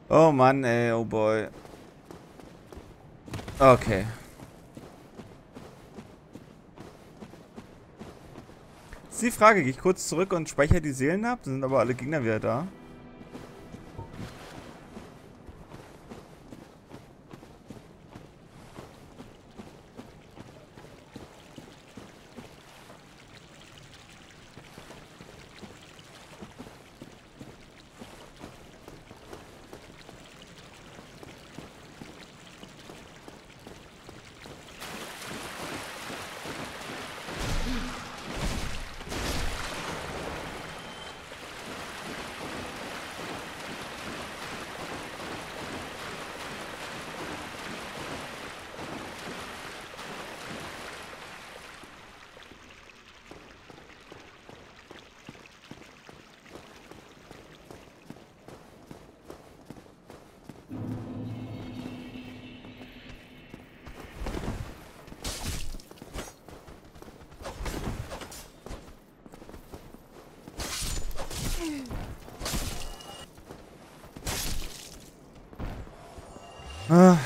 Oh Mann, ey, oh boy. Okay. Das ist die Frage, gehe ich kurz zurück und speichere die Seelen ab? Dann sind aber alle Gegner wieder da. Ah.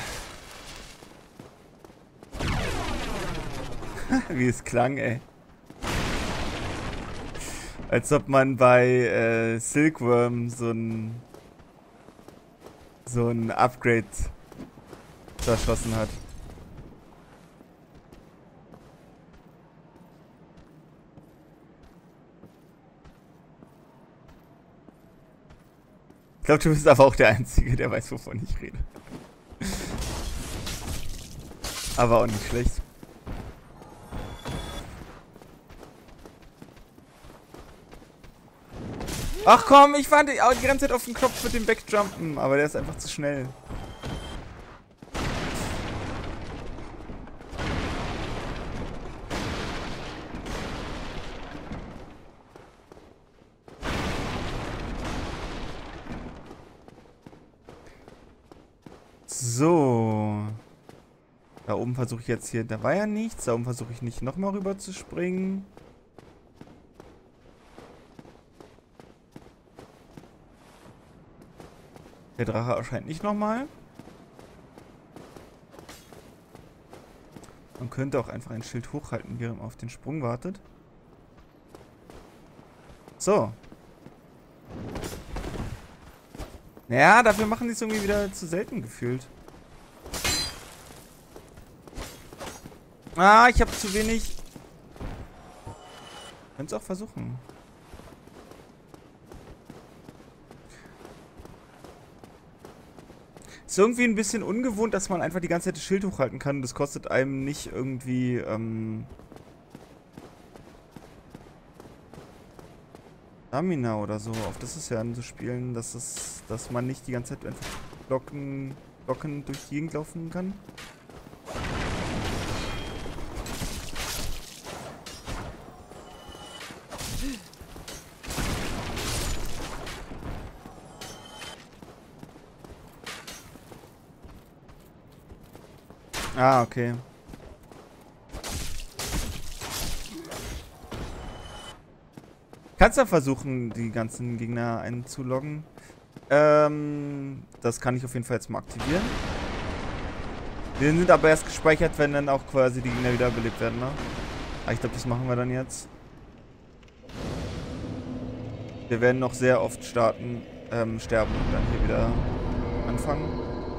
Wie es klang, ey. Als ob man bei Silkworm so ein Upgrade verschossen hat. Ich glaube, du bist aber auch der Einzige, der weiß, wovon ich rede. Aber auch nicht schlecht. Ach komm, ich war die ganze Zeit auf den Knopf mit dem Backjumpen, aber der ist einfach zu schnell. So. Da oben versuche ich jetzt hier, da war ja nichts. Da oben versuche ich nicht nochmal rüber zu springen. Der Drache erscheint nicht nochmal. Man könnte auch einfach ein Schild hochhalten, während man auf den Sprung wartet. So. Naja, dafür machen die es irgendwie wieder zu selten gefühlt. Ah, ich habe zu wenig. Könnte es auch versuchen. Ist irgendwie ein bisschen ungewohnt, dass man einfach die ganze Zeit das Schild hochhalten kann. Das kostet einem nicht irgendwie, Stamina oder so. Auf das ist ja anzuspielen, dass man nicht die ganze Zeit einfach Glocken durch die Gegend laufen kann. Ah, okay. Kannst ja versuchen, die ganzen Gegner einzuloggen. Das kann ich auf jeden Fall jetzt mal aktivieren. Die sind aber erst gespeichert, wenn dann auch quasi die Gegner wieder belebt werden, ne? Aber ich glaube, das machen wir dann jetzt. Wir werden noch sehr oft sterben und dann hier wieder anfangen.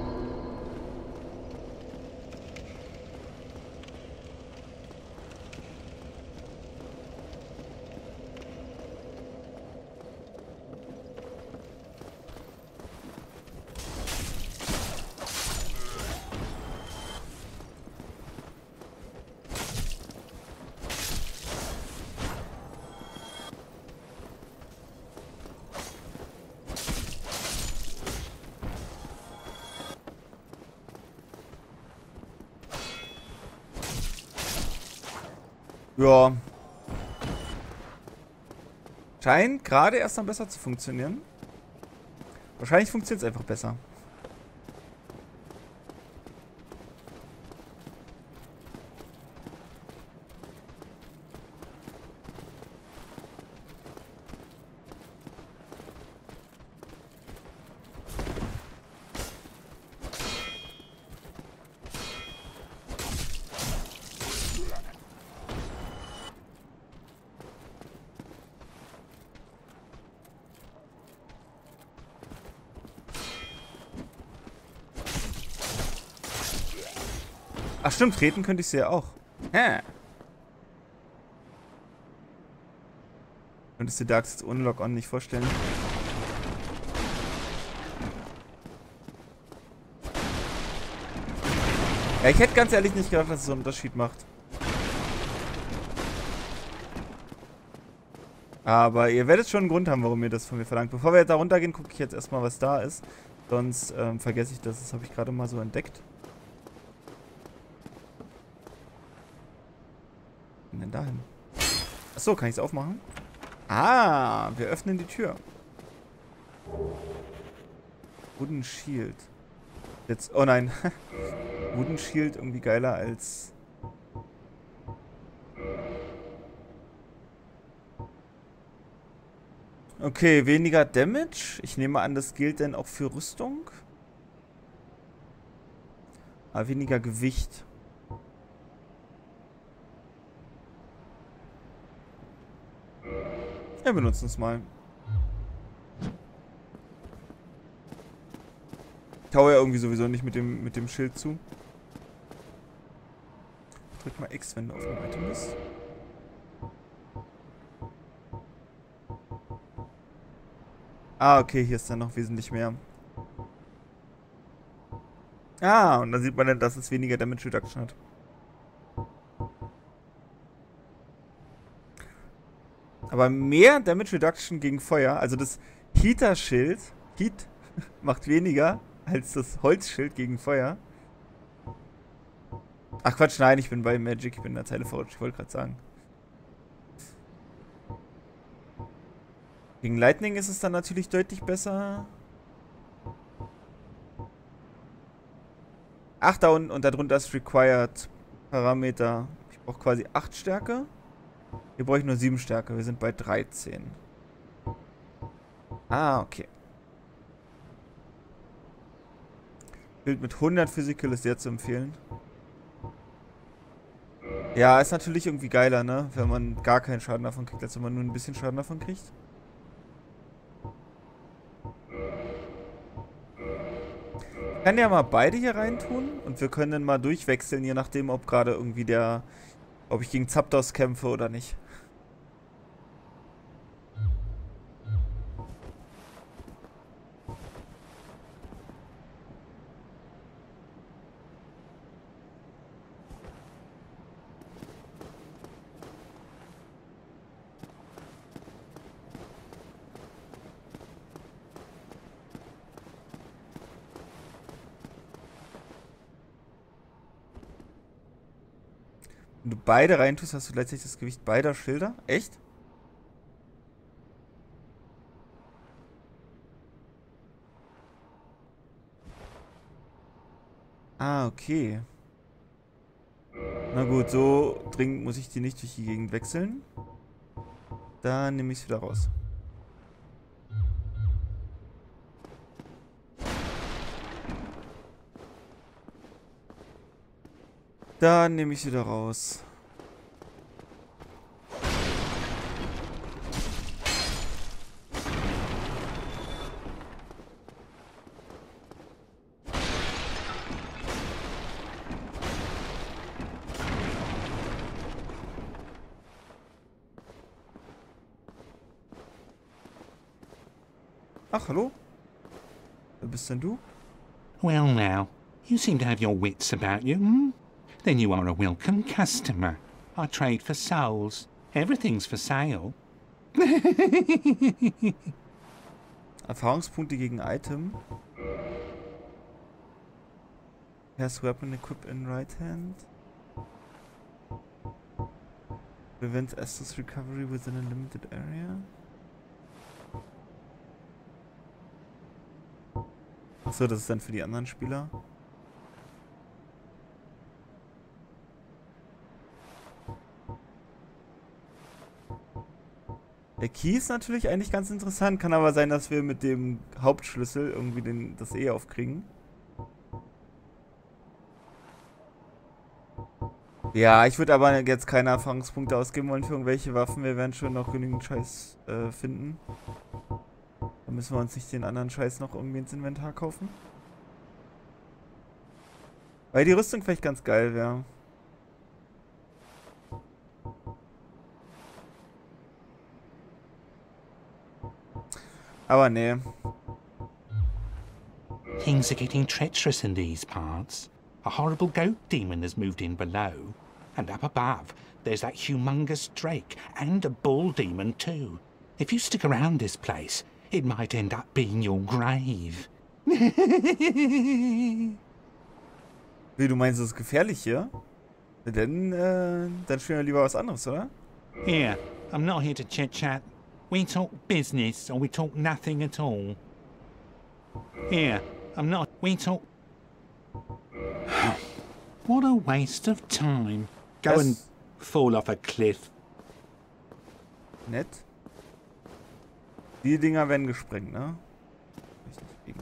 Ja. Scheint gerade erst dann besser zu funktionieren. Wahrscheinlich funktioniert es einfach besser. Ach stimmt, treten könnte ich sie ja auch. Hä? Könntest du Dark Souls ohne Lock-On nicht vorstellen? Ja, ich hätte ganz ehrlich nicht gedacht, dass es so einen Unterschied macht. Aber ihr werdet schon einen Grund haben, warum ihr das von mir verlangt. Bevor wir jetzt da runtergehen, gucke ich jetzt erstmal, was da ist. Sonst vergesse ich das. Das habe ich gerade mal so entdeckt. Was denn dahin? Achso, kann ich es aufmachen? Ah, wir öffnen die Tür. Wooden Shield. Jetzt, oh nein. Wooden Shield irgendwie geiler als... Okay, weniger Damage. Ich nehme an, das gilt dann auch für Rüstung. Aber weniger Gewicht. Wir benutzen es mal. Ich hau ja irgendwie sowieso nicht mit dem Schild zu. Drück mal X, wenn du auf dem Item bist. Ah, okay, hier ist dann noch wesentlich mehr. Ah, und dann sieht man dann, dass es weniger Damage Reduction hat. Aber mehr Damage Reduction gegen Feuer, also das Heater-Schild, Heat, macht weniger als das Holzschild gegen Feuer. Ach Quatsch, nein, ich bin bei Magic, ich bin in der Zeile verrutscht, ich wollte gerade sagen. Gegen Lightning ist es dann natürlich deutlich besser. Ach, da unten und darunter ist Required Parameter. Ich brauche quasi 8 Stärke. Hier brauche ich nur 7 Stärke. Wir sind bei 13. Ah, okay. Bild mit 100 Physical ist sehr zu empfehlen. Ja, ist natürlich irgendwie geiler, ne? Wenn man gar keinen Schaden davon kriegt, als wenn man nur ein bisschen Schaden davon kriegt. Ich kann ja mal beide hier reintun und wir können dann mal durchwechseln, je nachdem, ob gerade irgendwie ob ich gegen Zapdos kämpfe oder nicht. Wenn du beide reintust, hast du gleichzeitig das Gewicht beider Schilder? Echt? Ah, okay. Na gut, so dringend muss ich die nicht durch die Gegend wechseln. Dann nehme ich es wieder raus. Dann nehme ich es wieder raus. Ach, hallo? Wer bist denn du? Well now, you seem to have your wits about you, hmm? Then you are a welcome customer. I trade for souls. Everything's for sale. Erfahrungspunkte gegen Item. Has weapon equipped in right hand. Prevents Estus recovery within a limited area. Achso, das ist dann für die anderen Spieler. Der Key ist natürlich eigentlich ganz interessant. Kann aber sein, dass wir mit dem Hauptschlüssel irgendwie das E aufkriegen. Ja, ich würde aber jetzt keine Erfahrungspunkte ausgeben wollen für irgendwelche Waffen. Wir werden schon noch genügend Scheiß finden. Da müssen wir uns nicht den anderen Scheiß noch irgendwie ins Inventar kaufen. Weil die Rüstung vielleicht ganz geil wäre. Aber nee. Things are getting treacherous in these parts. A horrible goat demon has moved in below. And up above, there's that humongous drake, and a bull demon too. If you stick around this place, it might end up being your grave. Wie, du meinst, es ist gefährlich hier? Dann spielen wir lieber was anderes, oder? Here, I'm not here to chit-chat. We talk business, or we talk nothing at all. Here, I'm not... We talk... What a waste of time. Go and fall off a cliff. Nett. Die Dinger werden gesprengt, ne? Richtig fliegen.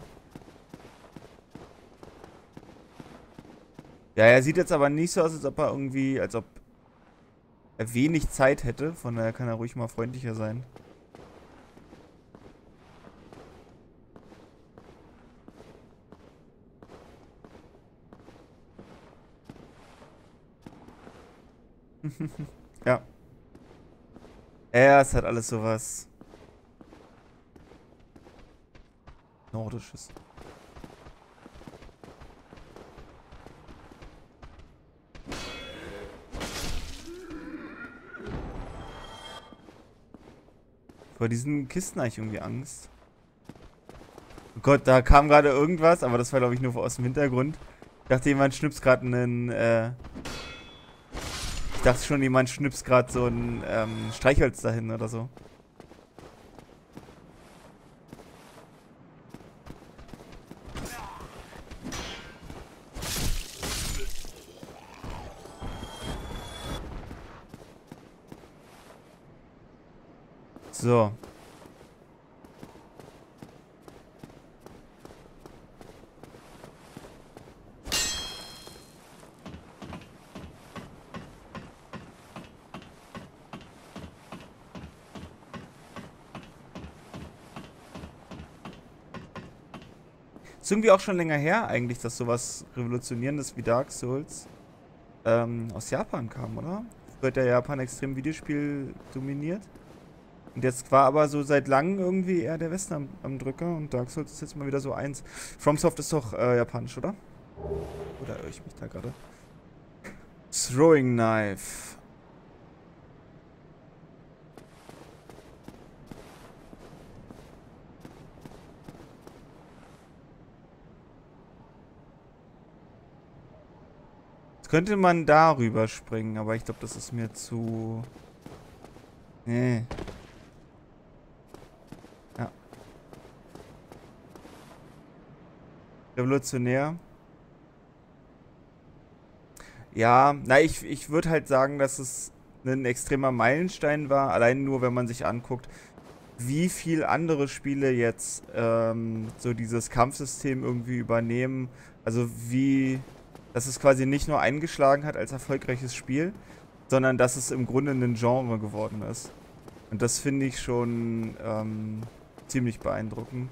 Ja, er sieht jetzt aber nicht so aus, als ob er irgendwie, als ob er wenig Zeit hätte. Von daher kann er ruhig mal freundlicher sein. Ja. Ja, es hat alles sowas Nordisches. Vor diesen Kisten habe ich irgendwie Angst. Oh Gott, da kam gerade irgendwas, aber das war, glaube ich, nur aus dem Hintergrund. Ich dachte, jemand schnipst gerade einen, ich dachte schon, jemand schnipst gerade so ein Streichholz dahin oder so. So. Ist irgendwie auch schon länger her eigentlich, dass sowas Revolutionierendes wie Dark Souls aus Japan kam, oder? Wird der Japan extrem Videospiel dominiert. Und jetzt war aber so seit langem irgendwie eher der Westen am Drücker und Dark Souls ist jetzt mal wieder so eins. FromSoft ist doch japanisch, oder? Oder irre ich mich da gerade? Throwing Knife. Jetzt könnte man darüber springen, aber ich glaube, das ist mir zu... Nee. Ja. Revolutionär. Ja, na, ich würde halt sagen, dass es ein extremer Meilenstein war. Allein nur, wenn man sich anguckt, wie viel andere Spiele jetzt so dieses Kampfsystem irgendwie übernehmen. Also wie, dass es quasi nicht nur eingeschlagen hat als erfolgreiches Spiel, sondern dass es im Grunde ein Genre geworden ist. Und das finde ich schon ziemlich beeindruckend.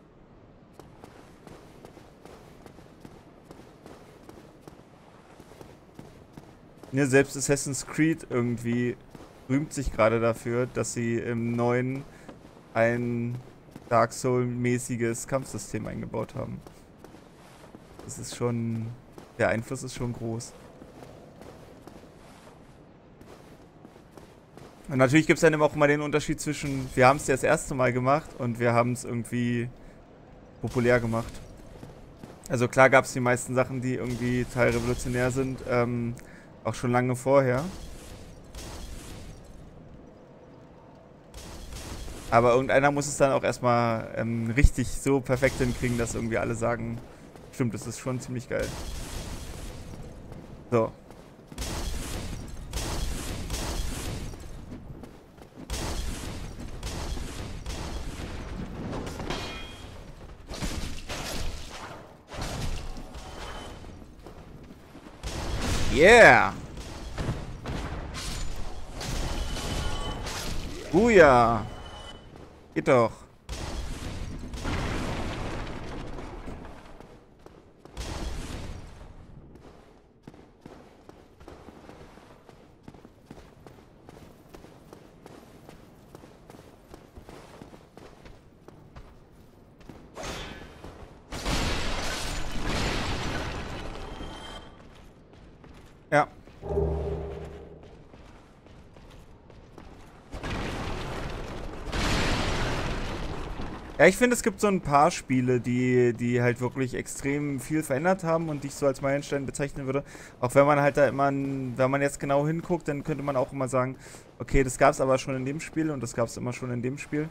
Ja, selbst Assassin's Creed irgendwie rühmt sich gerade dafür, dass sie im neuen ein Dark Souls-mäßiges Kampfsystem eingebaut haben. Das ist schon... Der Einfluss ist schon groß. Und natürlich gibt es dann auch immer den Unterschied zwischen, wir haben es ja das erste Mal gemacht und wir haben es irgendwie populär gemacht. Also klar gab es die meisten Sachen, die irgendwie teilrevolutionär sind, auch schon lange vorher. Aber irgendeiner muss es dann auch erstmal richtig so perfekt hinkriegen, dass irgendwie alle sagen, stimmt, das ist schon ziemlich geil. So. Yeah! Buja! Geht doch. Ja. Ja, ich finde, es gibt so ein paar Spiele, die halt wirklich extrem viel verändert haben und die ich so als Meilenstein bezeichnen würde. Auch wenn man halt da immer, wenn man jetzt genau hinguckt, dann könnte man auch immer sagen, okay, das gab es aber schon in dem Spiel und das gab es immer schon in dem Spiel.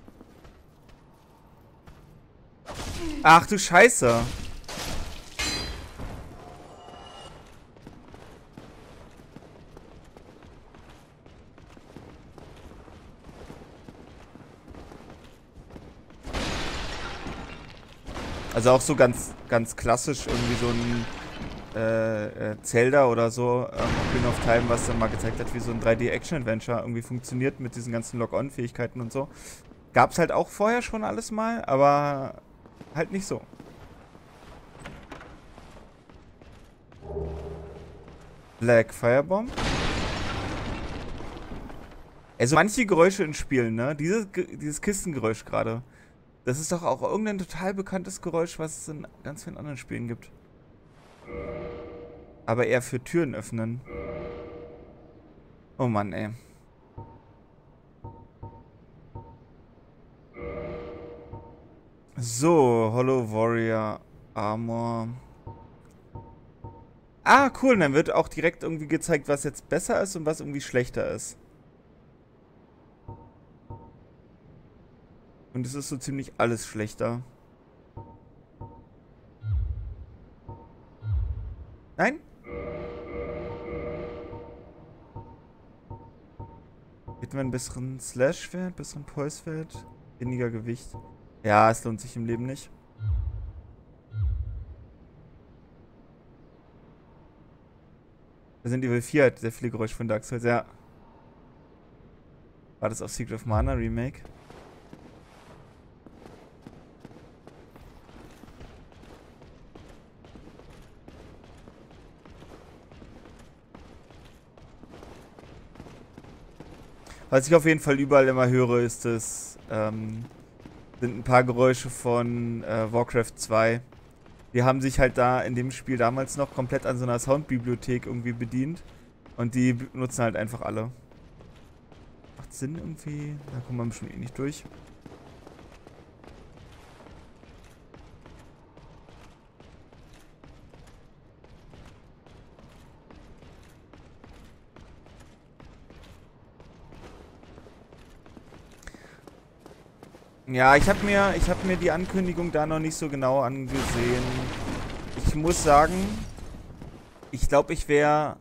Ach du Scheiße. Also auch so ganz klassisch irgendwie so ein Zelda oder so, Ocarina of Time, was dann mal gezeigt hat, wie so ein 3D-Action-Adventure irgendwie funktioniert mit diesen ganzen Lock-on-Fähigkeiten und so. Gab's halt auch vorher schon alles mal, aber halt nicht so. Black Firebomb. Also manche Geräusche in Spielen, ne? Dieses Kistengeräusch gerade. Das ist doch auch irgendein total bekanntes Geräusch, was es in ganz vielen anderen Spielen gibt. Aber eher für Türen öffnen. Oh Mann, ey. So, Hollow Warrior Armor. Ah, cool. Dann wird auch direkt irgendwie gezeigt, was jetzt besser ist und was irgendwie schlechter ist. Und es ist so ziemlich alles schlechter. Nein? Hätten wir einen besseren Slash-Wert, besseren Pulse-Wert, weniger Gewicht. Ja, es lohnt sich im Leben nicht. Resident Evil 4 hat sehr viele Geräusche von Dark Souls, ja. War das auf Secret of Mana Remake? Was ich auf jeden Fall überall immer höre, ist das, sind ein paar Geräusche von Warcraft 2. Die haben sich halt da in dem Spiel damals noch komplett an so einer Soundbibliothek irgendwie bedient. Und die nutzen halt einfach alle. Macht Sinn irgendwie? Da kommt man bestimmt eh nicht durch. Ja, ich hab mir die Ankündigung da noch nicht so genau angesehen. Ich muss sagen, ich glaube, ich wäre...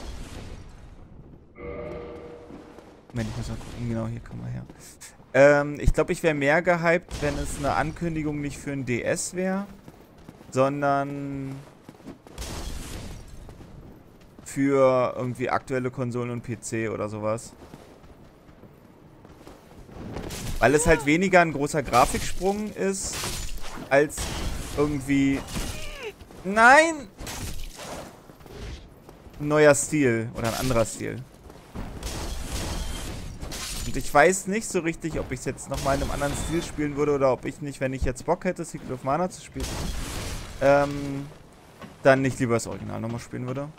Moment, ich muss mal gucken, genau, hier kommen wir her. Ich glaube, ich wäre mehr gehypt, wenn es eine Ankündigung nicht für ein DS wäre, sondern für irgendwie aktuelle Konsolen und PC oder sowas. Weil es halt weniger ein großer Grafiksprung ist, als irgendwie... Nein! Ein neuer Stil oder ein anderer Stil. Und ich weiß nicht so richtig, ob ich es jetzt nochmal in einem anderen Stil spielen würde oder ob ich nicht, wenn ich jetzt Bock hätte, Secret of Mana zu spielen, dann nicht lieber das Original nochmal spielen würde.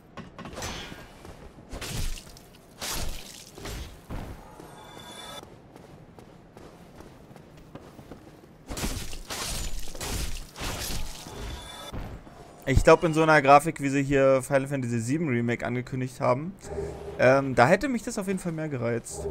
Ich glaube, in so einer Grafik, wie sie hier Final Fantasy VII Remake angekündigt haben, da hätte mich das auf jeden Fall mehr gereizt.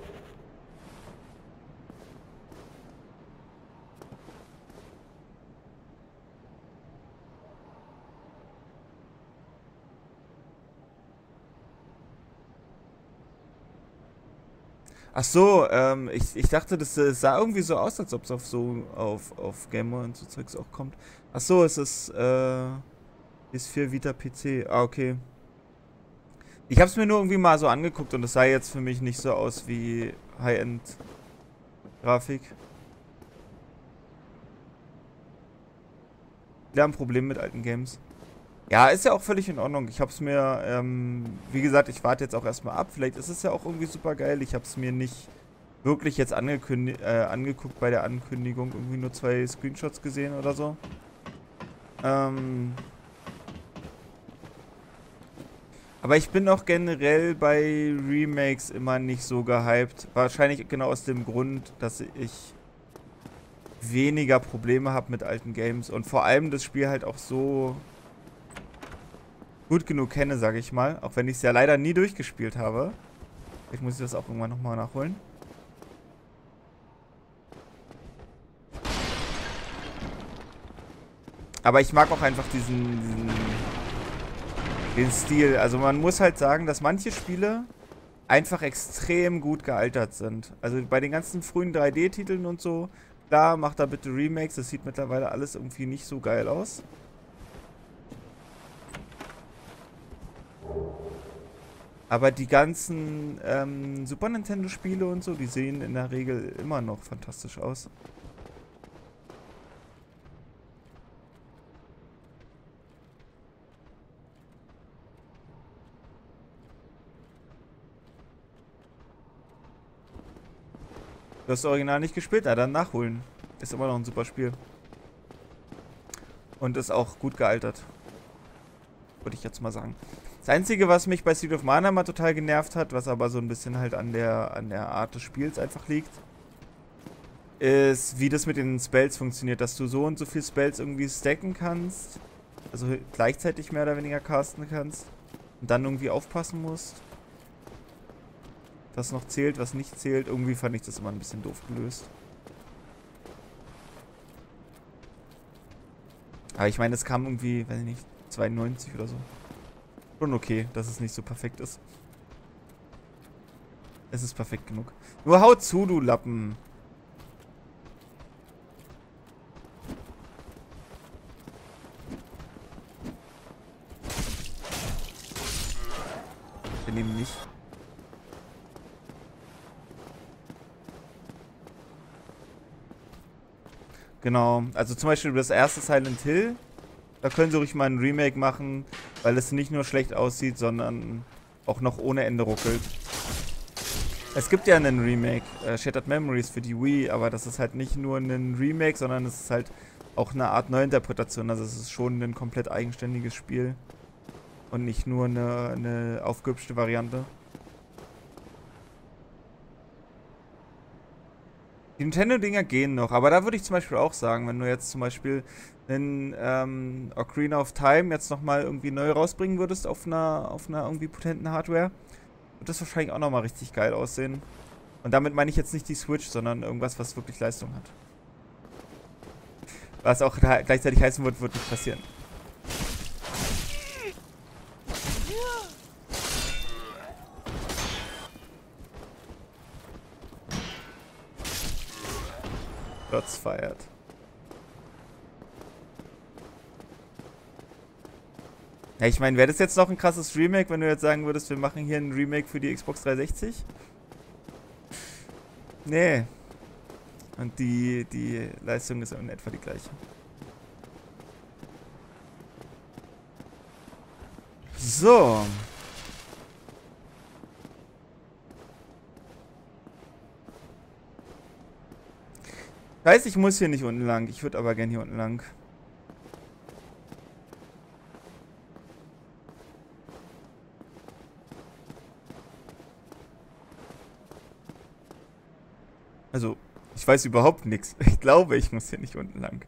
Ach so, ich dachte, das sah irgendwie so aus, als ob es auf Game Boy und so Zeugs auch kommt. Ach so, es ist für Vita PC. Ah, okay. Ich habe es mir nur irgendwie mal so angeguckt und es sah jetzt für mich nicht so aus wie High-End-Grafik. Wir haben ein Problem mit alten Games. Ja, ist ja auch völlig in Ordnung. Ich hab's mir, wie gesagt, ich warte jetzt auch erstmal ab. Vielleicht ist es ja auch irgendwie super geil. Ich hab's mir nicht wirklich jetzt angeguckt bei der Ankündigung. Irgendwie nur 2 Screenshots gesehen oder so. Aber ich bin auch generell bei Remakes immer nicht so gehypt. Wahrscheinlich genau aus dem Grund, dass ich weniger Probleme habe mit alten Games. Und vor allem das Spiel halt auch so gut genug kenne, sage ich mal. Auch wenn ich es ja leider nie durchgespielt habe. Vielleicht muss ich das auch irgendwann nochmal nachholen. Aber ich mag auch einfach den Stil. Also man muss halt sagen, dass manche Spiele einfach extrem gut gealtert sind. Also bei den ganzen frühen 3D-Titeln und so, klar, macht da bitte Remakes. Das sieht mittlerweile alles irgendwie nicht so geil aus. Aber die ganzen Super Nintendo-Spiele und so, die sehen in der Regel immer noch fantastisch aus. Du hast das Original nicht gespielt? Na, dann nachholen. Ist immer noch ein super Spiel. Und ist auch gut gealtert. Würde ich jetzt mal sagen. Das Einzige, was mich bei Secret of Mana mal total genervt hat, was aber so ein bisschen halt an der Art des Spiels einfach liegt, ist, wie das mit den Spells funktioniert. Dass du so und so viel Spells irgendwie stacken kannst. Also gleichzeitig mehr oder weniger casten kannst. Und dann irgendwie aufpassen musst. Was noch zählt, was nicht zählt. Irgendwie fand ich das immer ein bisschen doof gelöst. Aber ich meine, es kam irgendwie, weiß ich nicht, 92 oder so. Schon okay, dass es nicht so perfekt ist. Es ist perfekt genug. Nur haut zu, du Lappen. Wir nehmen nicht. Genau, also zum Beispiel das erste Silent Hill, da können sie ruhig mal ein Remake machen, weil es nicht nur schlecht aussieht, sondern auch noch ohne Ende ruckelt. Es gibt ja einen Remake, Shattered Memories für die Wii, aber das ist halt nicht nur ein Remake, sondern es ist halt auch eine Art Neuinterpretation, also es ist schon ein komplett eigenständiges Spiel und nicht nur eine aufgehübschte Variante. Die Nintendo-Dinger gehen noch, aber da würde ich zum Beispiel auch sagen, wenn du jetzt zum Beispiel einen Ocarina of Time jetzt nochmal irgendwie neu rausbringen würdest auf einer irgendwie potenten Hardware, wird das wahrscheinlich auch nochmal richtig geil aussehen. Und damit meine ich jetzt nicht die Switch, sondern irgendwas, was wirklich Leistung hat. Was auch gleichzeitig heißen wird nicht passieren. Shots feiert. Ja, ich meine, wäre das jetzt noch ein krasses Remake, wenn du jetzt sagen würdest, wir machen hier ein Remake für die Xbox 360? Nee. Und die Leistung ist in etwa die gleiche. So. Ich weiß, ich muss hier nicht unten lang. Ich würde aber gerne hier unten lang. Also, ich weiß überhaupt nichts. Ich glaube, ich muss hier nicht unten lang.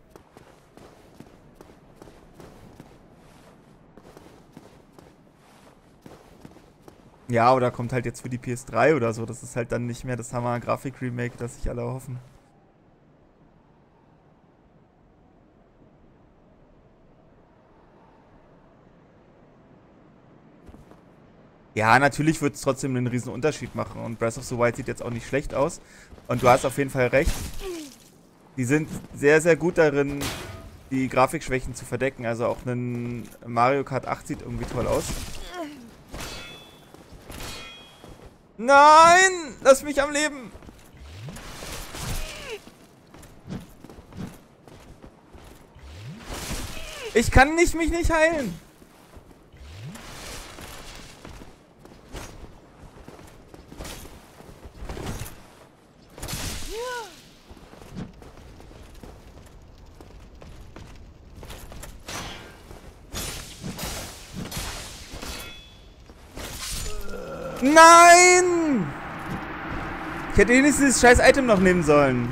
Ja, oder kommt halt jetzt für die PS3 oder so. Das ist halt dann nicht mehr das Hammer-Grafik-Remake, das sich alle hoffen. Ja, natürlich wird es trotzdem einen riesen Unterschied machen. Und Breath of the Wild sieht jetzt auch nicht schlecht aus. Und du hast auf jeden Fall recht. Die sind sehr, sehr gut darin, die Grafikschwächen zu verdecken. Also auch ein Mario Kart 8 sieht irgendwie toll aus. Nein! Lass mich am Leben! Ich kann mich nicht heilen! Nein! Ich hätte wenigstens dieses scheiß Item noch nehmen sollen.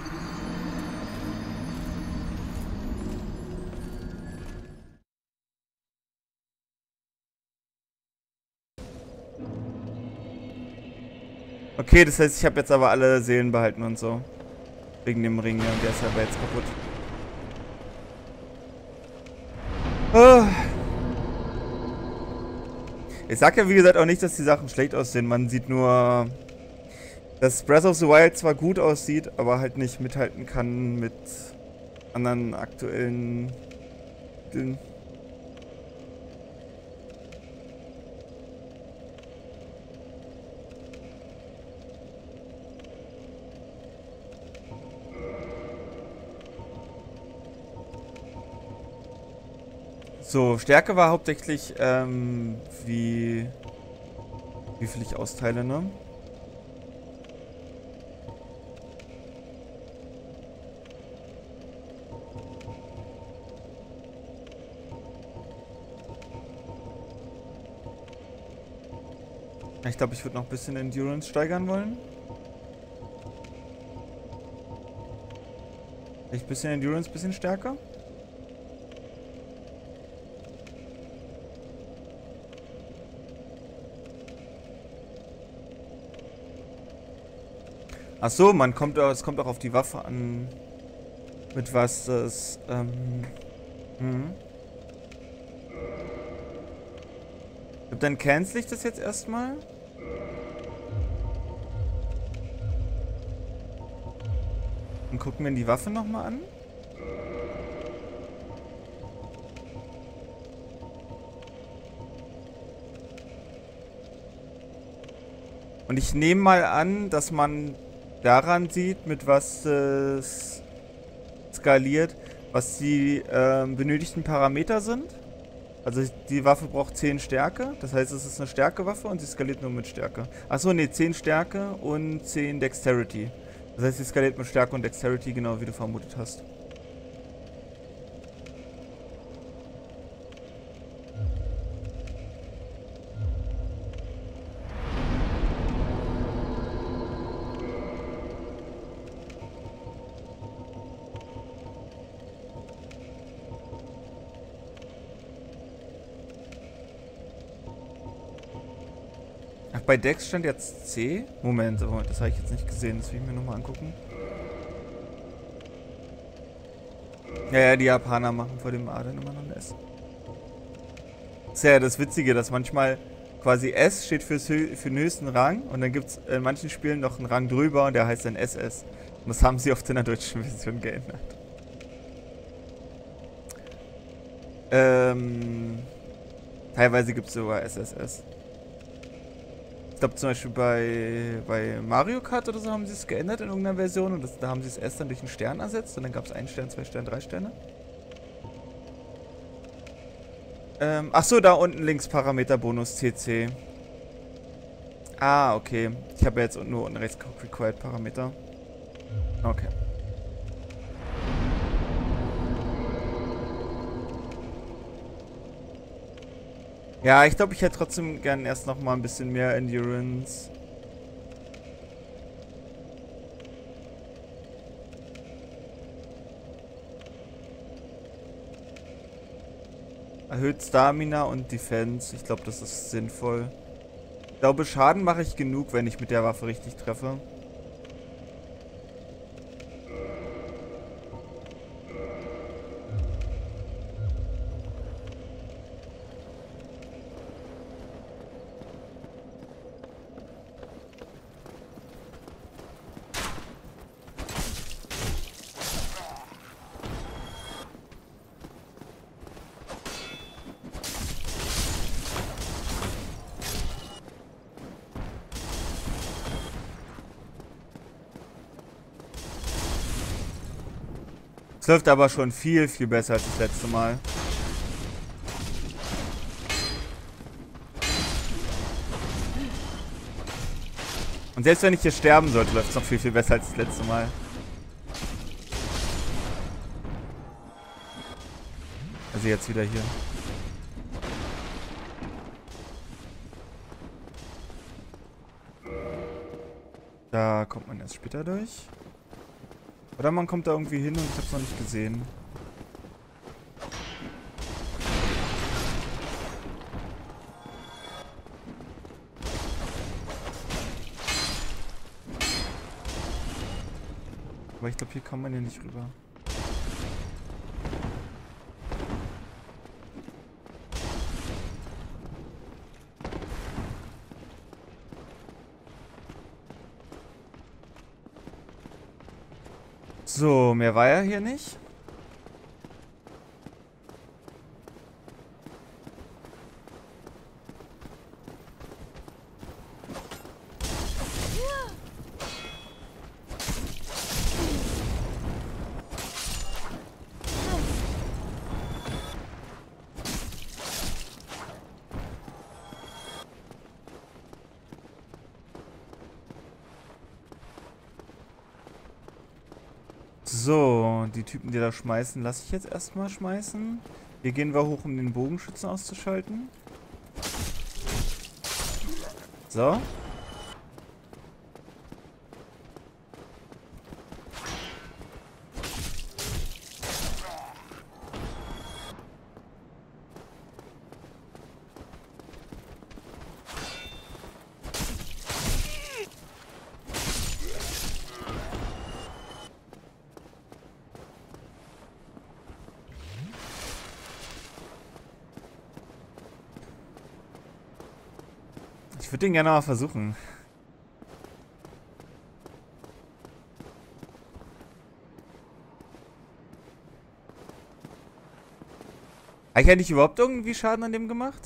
Okay, das heißt, ich habe jetzt aber alle Seelen behalten und so. Wegen dem Ring, ja, und der ist aber jetzt kaputt. Oh. Ich sag ja, wie gesagt, auch nicht, dass die Sachen schlecht aussehen. Man sieht nur, dass Breath of the Wild zwar gut aussieht, aber halt nicht mithalten kann mit anderen aktuellen Titeln. So, Stärke war hauptsächlich, wie viel ich austeile, ne? Ich glaube, ich würde noch ein bisschen Endurance steigern wollen. Ein bisschen Endurance, ein bisschen stärker. Ach so, es kommt auch auf die Waffe an, mit was das, Dann cancel ich das jetzt erstmal. Und gucken wir die Waffe nochmal an. Und ich nehme mal an, dass man daran sieht, mit was es skaliert, was die benötigten Parameter sind. Also die Waffe braucht 10 Stärke, das heißt, es ist eine Stärkewaffe und sie skaliert nur mit Stärke. Achso, ne, 10 Stärke und 10 Dexterity. Das heißt, sie skaliert mit Stärke und Dexterity, genau wie du vermutet hast. Ach, bei Dex stand jetzt C? Moment, das habe ich jetzt nicht gesehen. Das will ich mir nochmal angucken. Ja, die Japaner machen vor dem A dann immer noch ein S. Das ist ja das Witzige, dass manchmal quasi S steht für den höchsten Rang und dann gibt es in manchen Spielen noch einen Rang drüber und der heißt dann SS. Und das haben sie oft in der deutschen Version geändert. Teilweise gibt es sogar SSS. Ich glaube zum Beispiel bei Mario Kart oder so haben sie es geändert in irgendeiner Version und da haben sie das S dann durch einen Stern ersetzt und dann gab es 1 Stern, 2 Sterne, 3 Sterne. Achso, da unten links Parameter Bonus CC. Ah, okay. Ich habe ja jetzt nur unten rechts Required Parameter. Okay. Ja, ich glaube, ich hätte trotzdem gern erst noch mal ein bisschen mehr Endurance. Erhöht Stamina und Defense. Ich glaube, das ist sinnvoll. Ich glaube, Schaden mache ich genug, wenn ich mit der Waffe richtig treffe. Es läuft aber schon viel, viel besser als das letzte Mal. Und selbst wenn ich hier sterben sollte, läuft es noch viel, viel besser als das letzte Mal. Also jetzt wieder hier. Da kommt man erst später durch. Oder man kommt da irgendwie hin und ich hab's noch nicht gesehen. Aber ich glaube, hier kann man ja nicht rüber. So, mehr war ja hier nicht. So, die Typen, die da schmeißen, lasse ich jetzt erstmal schmeißen. Hier gehen wir hoch, um den Bogenschützen auszuschalten. So. Ich würde den gerne mal versuchen. Habe ich eigentlich überhaupt irgendwie Schaden an dem gemacht?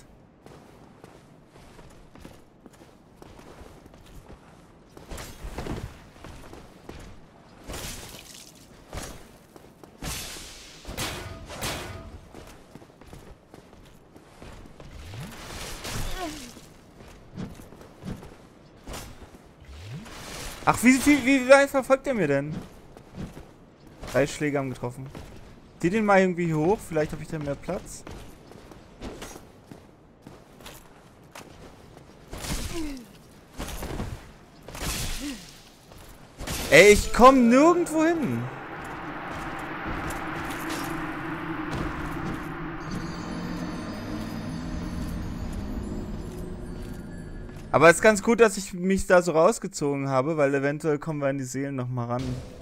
Ach, wie weit verfolgt er mir denn? 3 Schläge haben getroffen. Zieh den mal irgendwie hier hoch, vielleicht habe ich dann mehr Platz. Ey, ich komme nirgendwo hin. Aber es ist ganz gut, dass ich mich da so rausgezogen habe, weil eventuell kommen wir an die Seelen nochmal ran.